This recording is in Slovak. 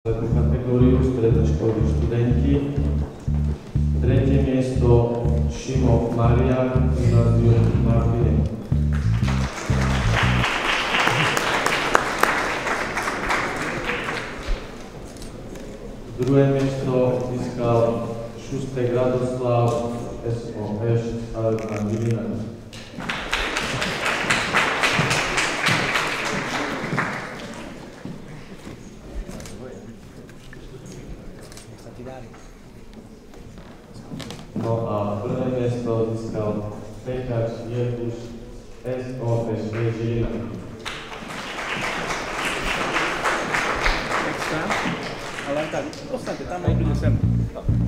kategóriu strednej školy študenti. Tretie miesto Šimo Marian, gymnázium Martine. Druhé miesto získal Šustek Radoslav, SOŠ, Stavebná Žilina. No a prvé miesto získal Pekač Jerkuš, SOŠ Žilina. Ale tak, ostaňte tam a idú sem.